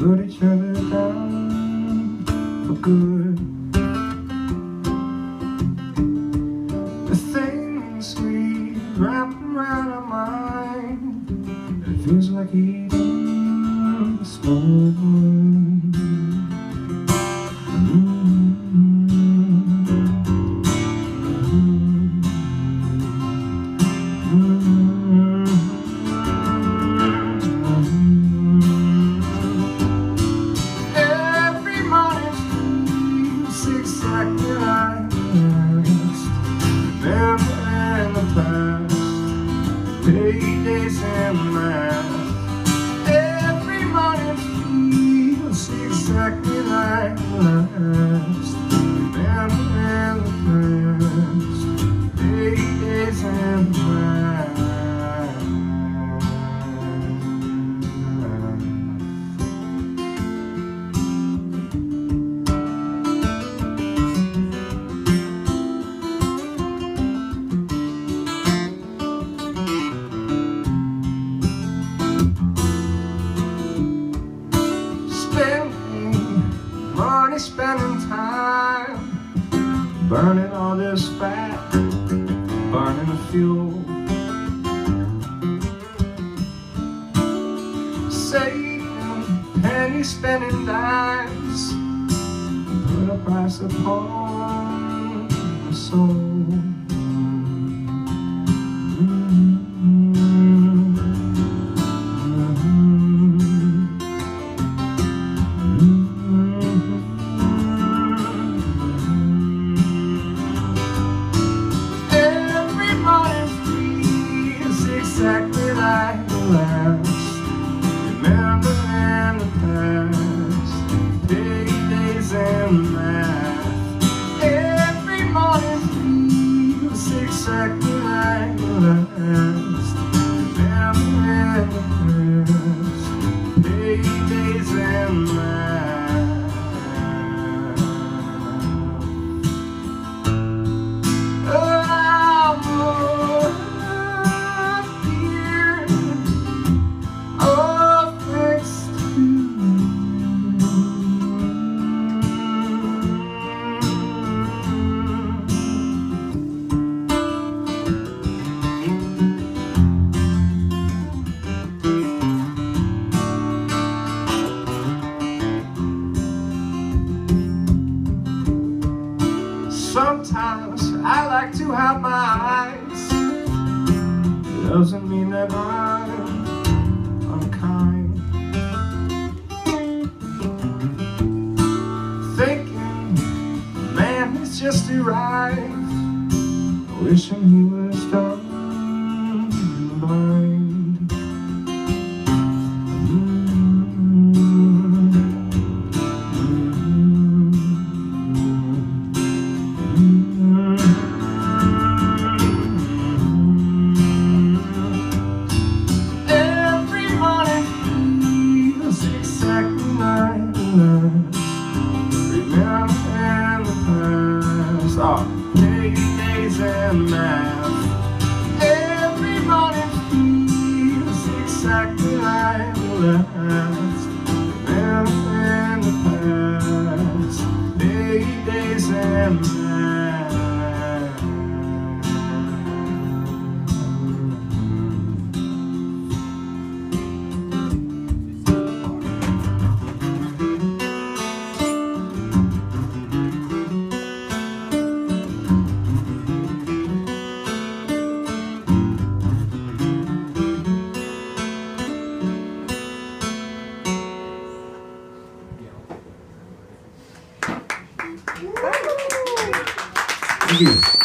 put each other down for good. The things we wrap around our mind, it feels like eating the spoiled wood. Exactly like last. Remembering the past, paydays and math. Every morning feels exactly like last. Remembering the past, paydays and math. Spending time burning all this fat, burning the fuel, saving pennies, spending dimes, put a price upon the soul. Exactly like the last. Remembering the past, paydays and math. Every morning feels exactly like the last. Remembering the past, paydays and math. Sometimes I like to hide my eyes. It doesn't mean that I'm unkind. Thinking, man, he's just arrived, wishing he was done blind. Paydays and math. Every morning feels exactly like the last. Remembering the past, paydays and math. Thank you.